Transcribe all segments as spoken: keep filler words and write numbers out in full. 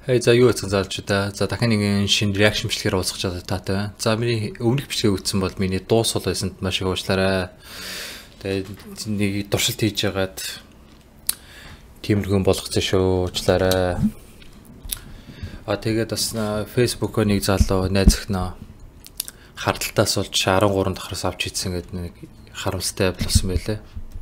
Хей за юу гэсэн залжудаа. За дахин нэгэн шинэ реакшн бичлэгээр уулзах чадвар таатай байна. За миний өмнөх бичлэгээ үзсэн бол миний дуу сол байсанд маш их уучлаарай. Тэгээд нэг дуршилт хийж яагаад тиймэрхүү болгоцсон шүү. Уучлаарай. А тэгээд бас Facebook-оор нэг залуу найз өхнөө хардталтаас болж арван гурав дахраас авч ийдсэн гэдэг нэг харамсалтай болсон байлээ.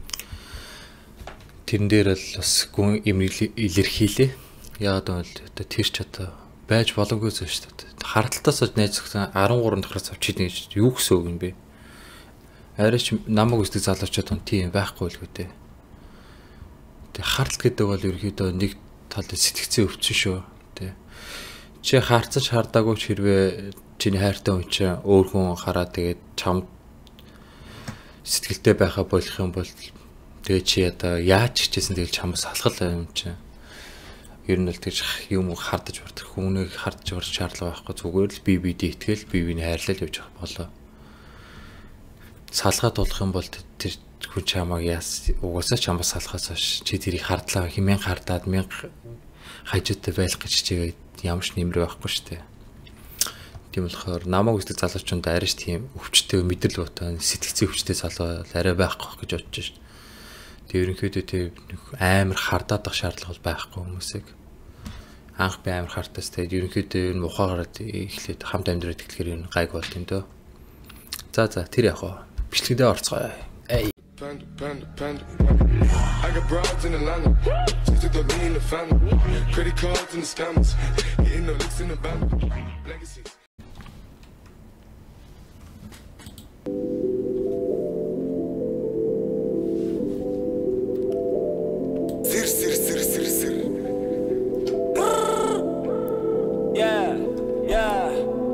Тэрэн дээр л бас гүн имийг илэрхийлээ. Яагаад гэвэл тэр ч одоо байж боломгүй зүйл шүү дээ. Хардталтаас болж найз өхнөө арван гурав дахраас авч ийднэ гэж юу гэсэн үг юм бэ? Арай ч намайг үздэг залуучууд нь тийм байхгүй л үү дээ. Тэг хартал гэдэг бол ерөөхдөө нэг талд сэтгцэн өвчин шүү. Тэ. Чи харцаж хардаагүй ч хэрвээ чиний хайртай хүн чинь өөр хүн хараад тэгээд чам сэтгэлтэй байхаа болох юм бол тэгээд чи одоо яаж хичээсэн тэгэл чамаас салхал юм чинь. Ер нь л тэгж юм хардаж бартах хүнийг хардаж барах шаардлага байхгүй зүгээр л бие биедээ итгэл бие биений хайрлал явж байгаа болоо. Салгаад болох юм бол тэр хүн чамааг яас угаасаа чамаас салхаас хойш чи тэрийг хардлаа хэмээн хардаад мянга хажуутай байх гэж чигээ ямар ч нэмэр байхгүй шүү дээ. Тийм болохоор намайг үздэг залуучууд арайч тийм өвчтөй мэдрэл утаа сэтгцэн өвчтөй залуу арай байхгүй гэж бодож шээ. Тэг ерөнхийдөө тийм амар хардаад байх шаардлага бол байхгүй хүмүүсийг. Анх би амар хартаас тэгээд ерөнхийдөө энэ ухаагаар эхлээд хамт амьдраад эхлэхээр энэ гайг болт юм дөө. За за тэр яг хоо бичлэгдээ орцгоё. Эй. Panda, panda, panda. I got broads in Atlanta. Just to throw me in the family. Credit cards and the scammers. Getting no licks in the band. Legacies. Sir, sir, sir, sir, sir. Yeah, yeah.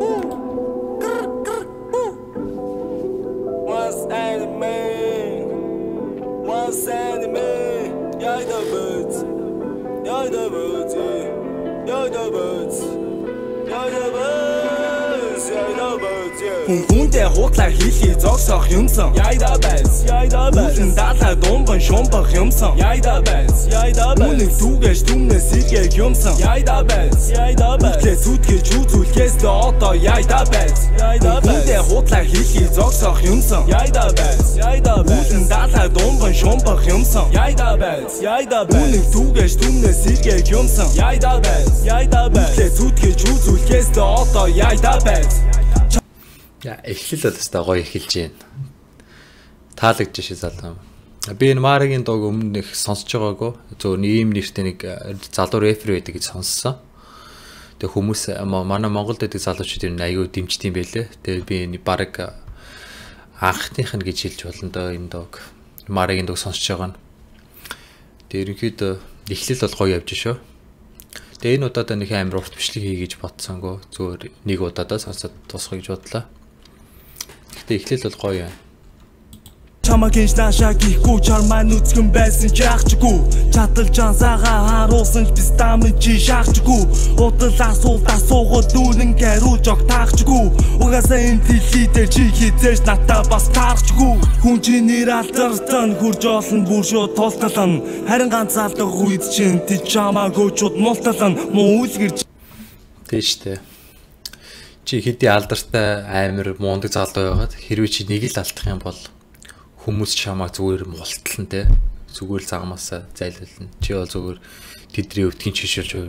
What's anime? What's anime? You're the birds. You're the birds. You're the birds. You're the birds. You're the birds. Хүн хүнтэй хуудлаар хийхий зогсоох юмсан. Яйда байс. Яйда байс. Хүн даалаа думбан шумбах юмсан. Яйда байс. Яйда байс. Хүн түгэж түмнэс иргэх юмсан. Яйда байс. Яйда байс. Хүлээ зүтгэж үзүүлэхээс дэ одоо яйда байс. Яйда байс. Хүнтэй хуудлаар хийхий зогсоох юмсан. Яйда байс. Яйда байс. Хүн даалаа думбан шумбах юмсан. Яйда байс. Яйда байс. Хүн түгэж түмнэс иргэх юмсан. Яйда байс. Яйда байс. Хүлээ зүтгэж үзүүлэхээс дэ одоо яйда байс. Я эхлэл л өстой гоё эхэлж байна. Таалагдж шээ залуу. Би энэ Маригийн дууг өмнө их сонсож байгаагүй. Зөв ийм нэртэй нэг залуу рефер байдаг гэж сонссон. Тэгээ хүмүүс манай Монголд байдаг залуучууд энэ аягүй дэмждэг юм байлээ. Тэгээ би энэ баг анхных нь гэж хэлж болно доо энэ дууг. Маригийн дууг сонсож байгаа нь. Тэгээ ерөнхийдөө эхлэл бол гоё явж шүү. Тэгээ энэ удаад нэг амар урт бичлэг хий гэж бодсонгүй. Зөвөр нэг удаадаа сонсоод тусах гэж бодлоо. Гэтэ эхлэл бол гоё юм. Чамагийн даашаа гихгүй чарман нүцгэн байсан ч яахчгүй. Чатал чансаага харуулсан ч бистам чи шахчгүй. Удал асуулт асуугаад дүүнэн гарууж ог таахчгүй. Угаасаа энэ дэлхий дээр чи хизээж натаа бас таарчгүй. Хүн чиний алтартан хурж олон бүр шууд тултална. Харин ганц алдах үед чин ти чамаагүй чуд мултална. Муу үлгэрч тийштэй. Чи хэдий алдартай амар мундаг залуу байгаад хэрвээ чи нэг л алдах юм бол хүмүүс чамаа зүгээр мултлан те зүгээр л загмаасаа зайлуулна. Чи бол зүгээр тэдний өвтгийн чиширч өөр.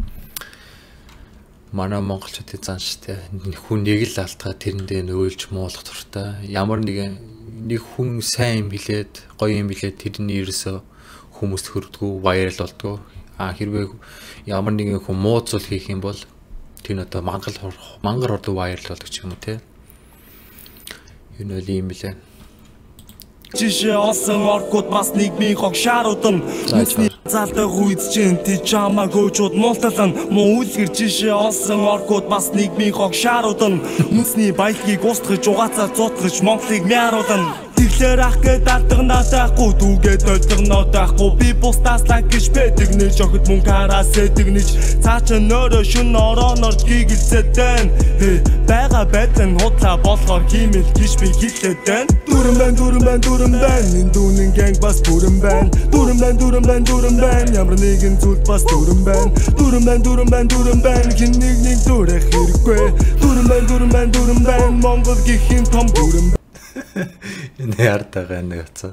Манай монголчуудын зан штэ хүн нэг л алдгаа тэрэндээ нөөлж муулах туртай. Ямар нэгэн нэг хүн сайн юм билээд гоё юм билээд тэрний ерөөсө хүмүүст хөрдгөө вайрал болдгоо. А хэрвээ ямар нэгэн хүн муу зүйл хийх юм бол тэр одоо мангар мангар ордог вайрал болдог ч юм уу те. Энэ үл юм билээ. Жишээ олсон оргууд бас нийгмийн хог шааруудна. Нүцний залдаг үед чинь ти чамаагүй чуд мултална. Муу үлгэр жишээ олсон оргууд бас нийгмийн хог шааруудна. Нүцний баялагийг устгаж угаацаа зутгаж Монголыг мяруулна. Тэр Тэглэр ах гээд алдаг надахгүй дүүгээд олдог нотахгүй би бусдааслаа гэж байдаг нэ жохот мөн караас эдэг нэж цаа ч нөрөө шүн орооноор гигэлцээд байна бага байтан худлаа болохоор хиймэл гэж би хэлээд байна дүрэн байна дүрэн байна дүрэн байна энэ дүүнэн гэнг бас бүрэн байна дүрэн байна дүрэн байна дүрэн байна ямар нэгэн зүйл бас дүрэн байна дүрэн байна дүрэн байна дүрэн байна хин нэг нэг дүрэх хэрэггүй дүрэн байна дүрэн байна дүрэн байна Монгол гихийн том дүрэн энэ яртагаа нэг оцоо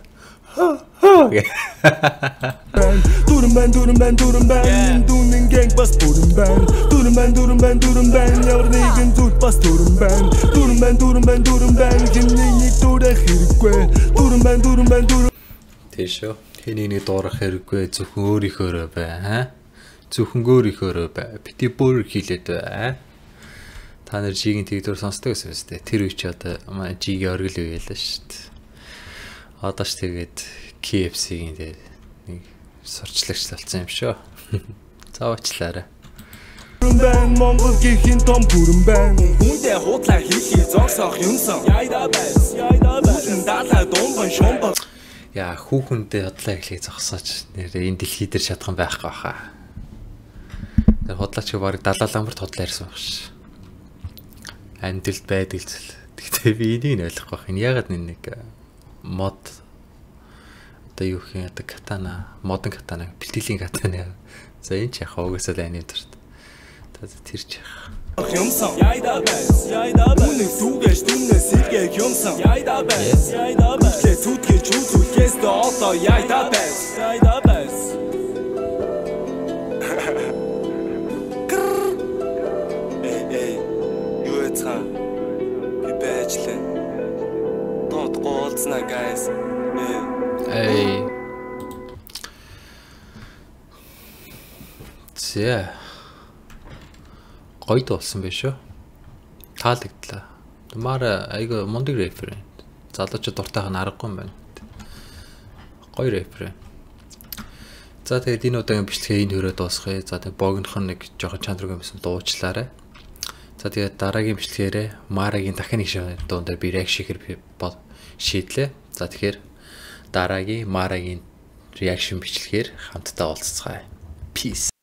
Дүрэн байна дүрэн байна дүрэн байна дүүнэн гэнг бас бүрэн байна дүрэн байна дүрэн байна дүрэн байна ямар нэгэн зүйл бас дүрэн байна дүрэн байна дүрэн байна дүрэн байна хин нэг нэг дүрэх хэрэггүй дүрэн байна дүрэн байна дүрэн Тэшөө хэний нэг дуурах хэрэггүй зөвхөн өөрийнхөөрөө бай аа зөвхөн өөрийнхөөрөө бай бити бүр хийлээд бай та нар жигийн тэгдүр сонсдог гэсэн юм шүү дээ тэр үе чи одоо жигийн оргил үе ялаа шүү дээ одоо ч тэгээд K F C-ийн дээр нэг сурчлагч болсон юм шүү заавчлаарай Бэн Монгол гихийн том бүрэн байна хүндээ худлаа хийхий зогсоох юмсан яйда байс яйда байс даалаа дунган шомбо яа хүүхэндээ худлаа ихлийг зогсооч нэрээ энэ дэлхий дээр шатхан байхгүй хаа тэр худлаач баг далаа ламбарт худлаа ирсэн байх ш амдилт байдаг зүйл тэгтээ би энийг нь ойлгохгүй байх энэ ягаад нэг мод одоо юу гэх юм одоо катана модон катана бэлтгэлийн катана за энэ ч яхаа угсаал ани дурт та тэр ч яхаа юмсан яйда байс яйда байс үнэ түгэж түнэ сэргээ юмсан яйда байс яйда байс лэ зүтгэж үзүүлээс дэ одоо яйда байс яйда байс эй эй юу яцгаа би бэжлээ дот голцна guys эй зэ гойд болсон байх шүү таалагдлаа Тумаар айгаа мундаг референт залуучууд дуртайх нь аргагүй юм байна гоё референт за тэгээд энэ удаагийн бичлэгээ энэ хөрөө дуусгая за тэгээд богинох нэг жоохон чандраг юмсан дуучлаарай за тэгээд дараагийн бичлэгээрээ Марагийн дахин нэг дуун дээр би реакшн хийхэр шийдлээ за тэгэхээр дараагийн Марагийн реакшн бичлэгээр хамтдаа уулзцгаая peace